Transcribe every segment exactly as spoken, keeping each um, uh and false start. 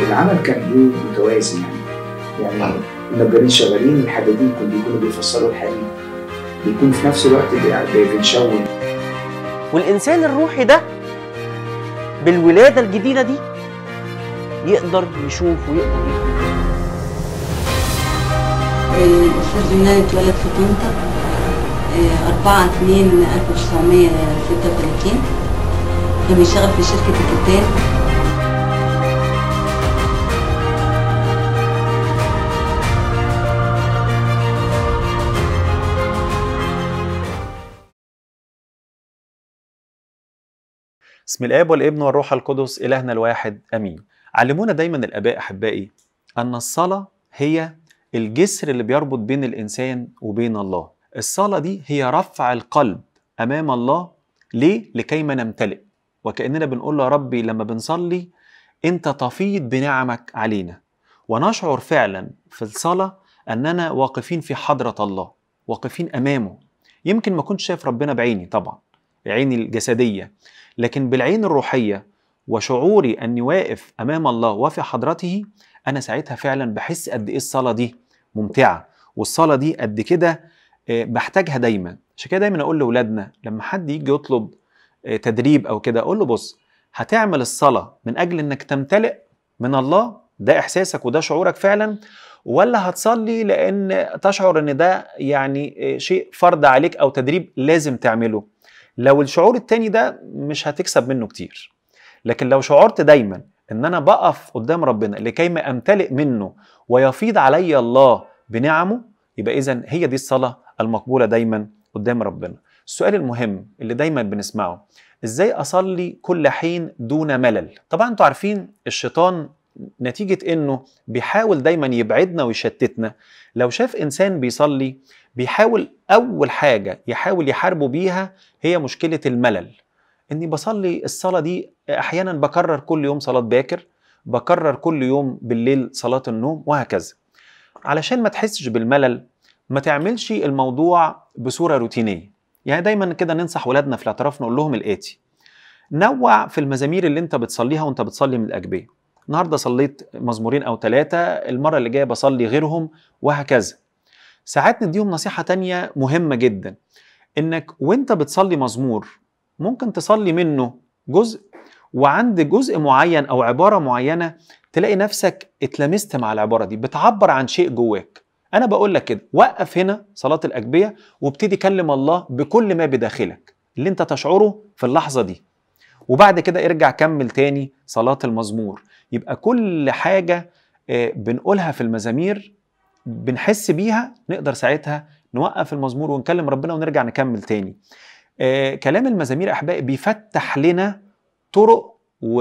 العمل كان ايه متوازي يعني يعني النجارين شغالين، الحدادين كانوا بيكونوا بيفصلوا الحديد، بيكون في نفس الوقت بنشون. والإنسان الروحي ده بالولادة الجديدة دي يقدر يشوف ويقدر يفهم. الأستاذ يونان اتولد في طنطا أربعة اتنين ألف وتسعمية ستة وتلاتين. كان بيشتغل في شركة الكتان. بسم الآب والابن والروح القدس إلهنا الواحد أمين. علمونا دايما الآباء أحبائي أن الصلاة هي الجسر اللي بيربط بين الإنسان وبين الله. الصلاة دي هي رفع القلب أمام الله. ليه؟ لكي ما نمتلئ، وكأننا بنقول له يا ربي لما بنصلي أنت تفيض بنعمك علينا، ونشعر فعلا في الصلاة أننا واقفين في حضرة الله، واقفين أمامه. يمكن ما كنتش شايف ربنا بعيني طبعا، بعيني الجسدية، لكن بالعين الروحية وشعوري أني واقف أمام الله وفي حضرته، أنا ساعتها فعلا بحس قد إيه الصلاة دي ممتعة، والصلاة دي قد كده بحتاجها دايما. عشان كده دايما أقول لأولادنا لما حد يجي يطلب تدريب أو كده، أقول له بص، هتعمل الصلاة من أجل أنك تمتلئ من الله، ده إحساسك وده شعورك فعلا، ولا هتصلي لأن تشعر أن ده يعني شيء فرض عليك أو تدريب لازم تعمله؟ لو الشعور التاني ده مش هتكسب منه كتير. لكن لو شعرت دايما ان انا بقف قدام ربنا لكي ما امتلئ منه ويفيض علي الله بنعمه، يبقى اذا هي دي الصلاة المقبولة دايما قدام ربنا. السؤال المهم اللي دايما بنسمعه، ازاي اصلي كل حين دون ملل؟ طبعا انتوا عارفين الشيطان نتيجة انه بيحاول دايما يبعدنا ويشتتنا، لو شاف انسان بيصلي بيحاول اول حاجة يحاول يحاربه بيها هي مشكلة الملل. اني بصلي الصلاة دي احيانا بكرر كل يوم صلاة باكر، بكرر كل يوم بالليل صلاة النوم، وهكذا. علشان ما تحسش بالملل ما تعملش الموضوع بصورة روتينية. يعني دايما كده ننصح ولادنا في الاعتراف نقول لهم الآتي: نوع في المزامير اللي انت بتصليها وانت بتصلي من الأجبية. النهاردة صليت مزمورين أو ثلاثة، المرة اللي جاية بصلي غيرهم، وهكذا. ساعات نديهم نصيحة تانية مهمة جدا، انك وانت بتصلي مزمور ممكن تصلي منه جزء، وعند جزء معين او عبارة معينة تلاقي نفسك اتلمست مع العبارة دي، بتعبر عن شيء جواك. انا بقول لك كده، وقف هنا صلاة الأجبية وابتدي كلم الله بكل ما بداخلك اللي انت تشعره في اللحظة دي، وبعد كده ارجع كمل تاني صلاة المزمور. يبقى كل حاجة بنقولها في المزامير بنحس بيها، نقدر ساعتها نوقف المزمور ونكلم ربنا ونرجع نكمل تاني. آه كلام المزامير أحبائي بيفتح لنا طرق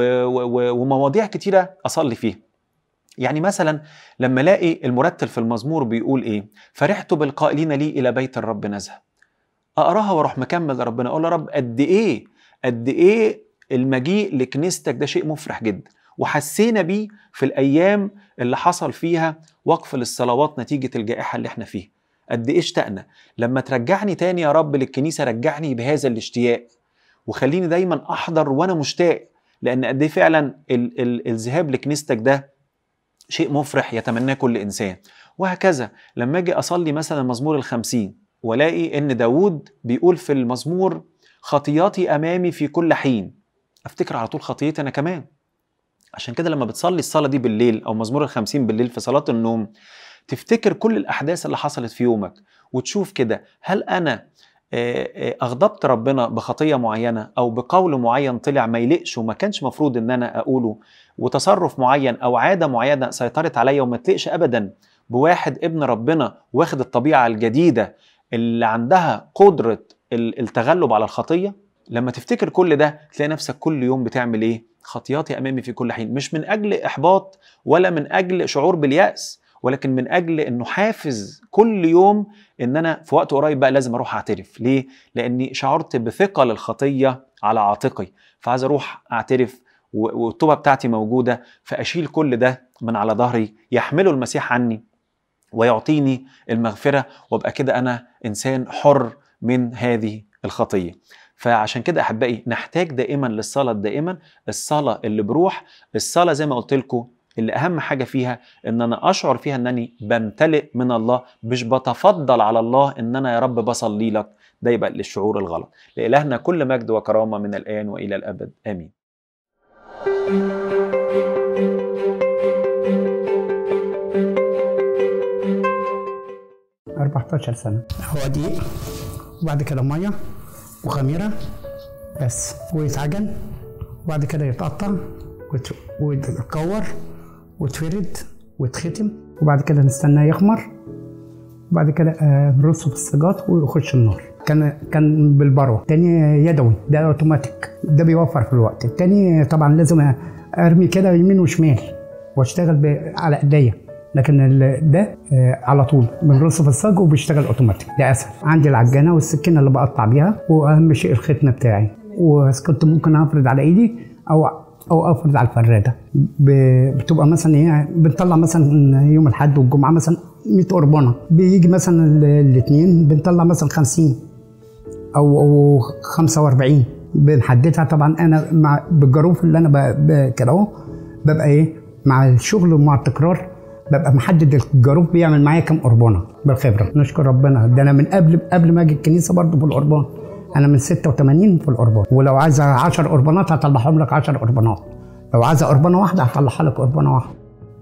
ومواضيع كتيرة أصلي فيها. يعني مثلا لما الاقي المرتل في المزمور بيقول إيه؟ فرحت بالقائلين لي إلى بيت الرب نذهب، أقراها وأروح مكمل لربنا، أقول يا رب قد إيه قد إيه المجيء لكنيستك ده شيء مفرح جدا، وحسينا بيه في الأيام اللي حصل فيها وقف للصلوات نتيجة الجائحة اللي احنا فيها. قد إيه اشتقنا، لما ترجعني تاني يا رب للكنيسة رجعني بهذا الاشتياق، وخليني دايما أحضر وأنا مشتاق، لأن قد إيه فعلا ال ال الذهاب لكنيستك ده شيء مفرح يتمناه كل إنسان. وهكذا لما أجي أصلي مثلا مزمور الخمسين ولاقي إن داود بيقول في المزمور خطياتي أمامي في كل حين، أفتكر على طول خطيتي أنا كمان. عشان كده لما بتصلي الصلاة دي بالليل أو مزمور الخمسين بالليل في صلاة النوم، تفتكر كل الأحداث اللي حصلت في يومك، وتشوف كده هل أنا أغضبت ربنا بخطية معينة أو بقول معين طلع ما يلقش وما كانش مفروض إن أنا أقوله، وتصرف معين أو عادة معينة سيطرت عليا وما تلقش أبدا بواحد ابن ربنا واخد الطبيعة الجديدة اللي عندها قدرة التغلب على الخطية. لما تفتكر كل ده تلاقي نفسك كل يوم بتعمل إيه؟ خطياتي أمامي في كل حين، مش من أجل إحباط ولا من أجل شعور باليأس، ولكن من أجل أنه حافز كل يوم أن أنا في وقت قريب بقى لازم أروح أعترف. ليه؟ لأني شعرت بثقل الخطية على عاتقي، فعايز أروح أعترف والتوبة بتاعتي موجودة، فأشيل كل ده من على ظهري، يحمله المسيح عني ويعطيني المغفرة، وابقى كده أنا إنسان حر من هذه الخطية. فعشان كده أحبائي نحتاج دائما للصلاة، دائما الصلاة اللي بروح، الصلاة زي ما قلت لكم اللي اهم حاجه فيها ان انا اشعر فيها انني بمتلئ من الله، مش بتفضل على الله ان انا يا رب بصلي لك. ده يبقى للشعور الغلط. لإلهنا كل مجد وكرامه من الان والى الابد، امين. أربعتاشر سنة. هو دقيق وبعد كده مية وخميرة بس، ويتعجن وبعد كده يتقطع ويتكور ويتفرد ويتختم، وبعد كده نستناه يخمر، وبعد كده نرصه في السجاد ويخش النار. كان كان بالبروه. التاني يدوي، ده اوتوماتيك، ده بيوفر في الوقت. التاني طبعا لازم ارمي كده يمين وشمال واشتغل على ايديا، لكن ده على طول بنرصه في الصاج وبيشتغل اوتوماتيك، ده اسهل. عندي العجانه والسكينه اللي بقطع بيها، واهم شيء الختم بتاعي، وكنت ممكن افرد على ايدي او او افرد على الفراده. بتبقى مثلا ايه، بنطلع مثلا يوم الاحد والجمعه مثلا مية قربانه، بيجي مثلا الاثنين بنطلع مثلا خمسين او او خمسة وأربعين، بنحددها. طبعا انا مع بالجاروف اللي انا كده اهو ببقى ايه مع الشغل ومع التكرار، ببقى محدد الجاروف بيعمل معايا كام قربانه بالخبره. نشكر ربنا. ده انا من قبل قبل ما اجي الكنيسه برضه في القربان، انا من ستة وتمانين في القربان، ولو عايزه عشر قربانات هطلعهم لك عشر قربانات، لو عايزه قربانه واحده هطلعها لك قربانه واحده.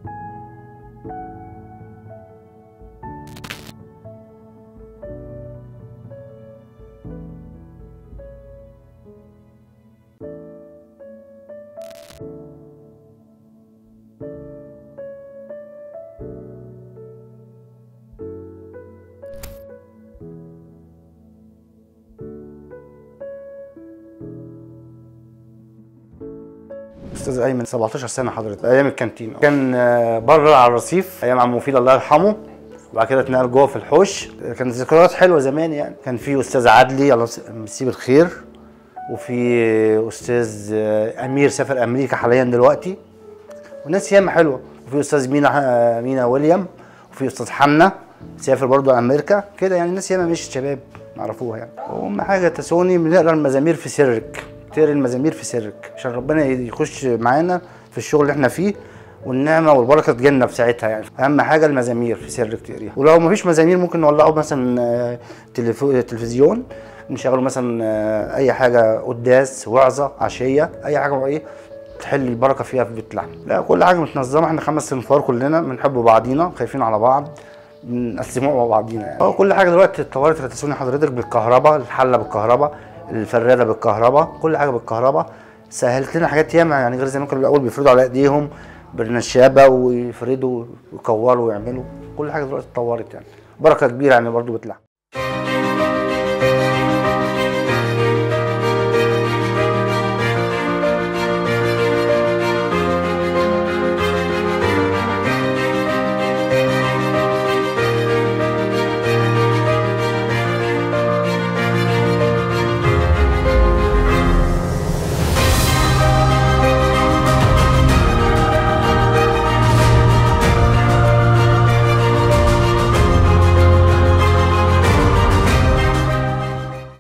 استاذ ايمن سبعتاشر سنه حضرتك، ايام الكانتين. كان بره على الرصيف ايام عم مفيد الله يرحمه، وبعد كده اتنقل جوه في الحوش. كانت ذكريات حلوه زمان يعني. كان في استاذ عدلي الله يمسيه بالخير، وفي استاذ امير سافر امريكا حاليا دلوقتي، وناس ياما حلوه. وفي استاذ مينا مينا ويليام، وفي استاذ حمنا سافر برضه امريكا كده يعني. ناس ياما مشيت شباب نعرفوها يعني. واهم حاجه تسوني بنقرا المزامير في سرك، تقري المزامير في سرك عشان ربنا يخش معانا في الشغل اللي احنا فيه، والنعمه والبركه تجينا في ساعتها يعني. اهم حاجه المزامير في سرك تقريها. ولو ما فيش مزامير ممكن نولعه مثلا تلفزيون، نشغله مثلا اي حاجه قداس، وعظه، عشيه، اي حاجه ايه تحل البركه فيها في بيت لحم. لا كل حاجه متنظمه. احنا خمس صنفار كلنا بنحب بعضينا، خايفين على بعض، بنقسموها مع بعضينا يعني. كل حاجه دلوقتي اتطورت يا تسوني حضرتك بالكهرباء، الحله بالكهرباء، الفراده بالكهرباء، كل حاجه بالكهرباء. سهلت لنا حاجات ياما يعني، غير زمان كانوا الاول بيفردوا على ايديهم بالنشابه ويفردوا ويكوروا ويعملوا. كل حاجه دلوقتي اتطورت يعني، بركه كبيره يعني برضه بتلحم.